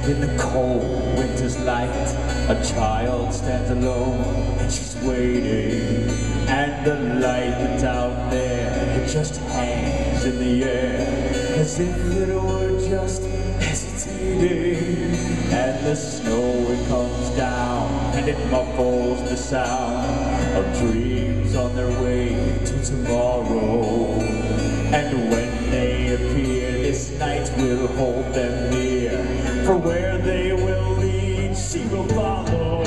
In the cold winter's light, a child stands alone, and she's waiting. And the light that's out there, it just hangs in the air, as if it were just hesitating. And the snow, it comes down, and it muffles the sound of dreams on their way to tomorrow. And when they appear, this night will hold them near, for where they will lead, she will follow.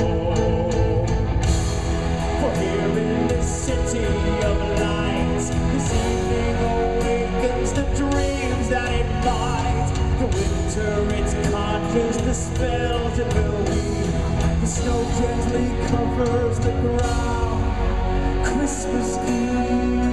For here in the city of lights, this evening awakens the dreams that it light. The winter, it conjures the spells it will weave. The snow gently covers the ground. Christmas Eve.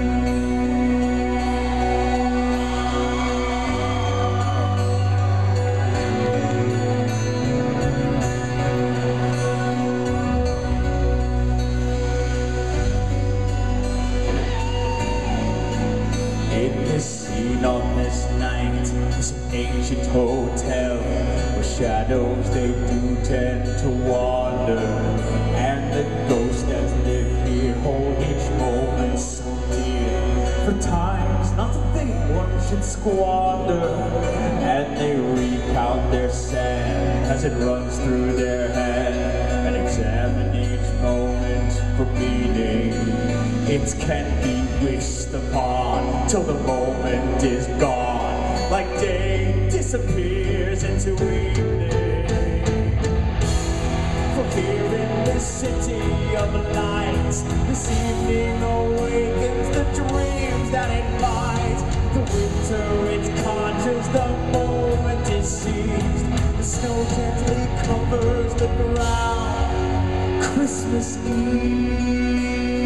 On this night, this ancient hotel where shadows they do tend to wander, and the ghosts that live here hold each moment so dear. For times not to think one should squander, and they recount their sand as it runs through their head, and examine each moment for meaning. It can be wished upon till the moment is gone, like day disappears into evening. For here in the city of lights, this evening awakens the dreams that it light. The winter, it conjures, the moment is seized. The snow gently covers the ground. Christmas Eve.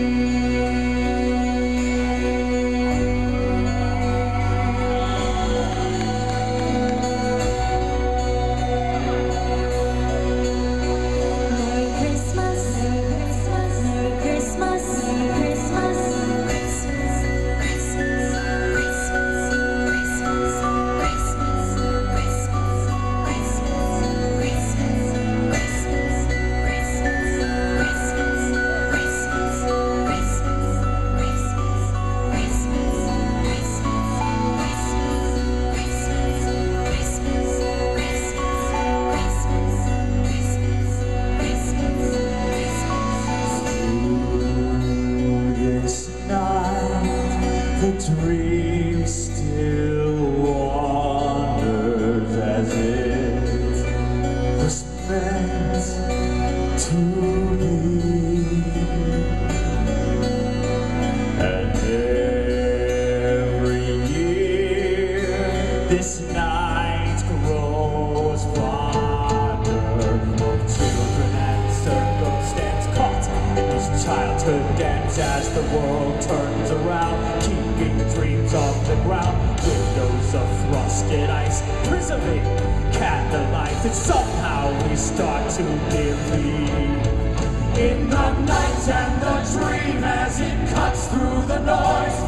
The dream still wanders as it was meant to be. And every year this night grows fonder of children and circumstance caught in this childhood dance as the world turns around, keeping dreams off the ground. Windows of frosted ice, preserving candlelight, and somehow we start to believe in the night and the dream as it cuts through the noise.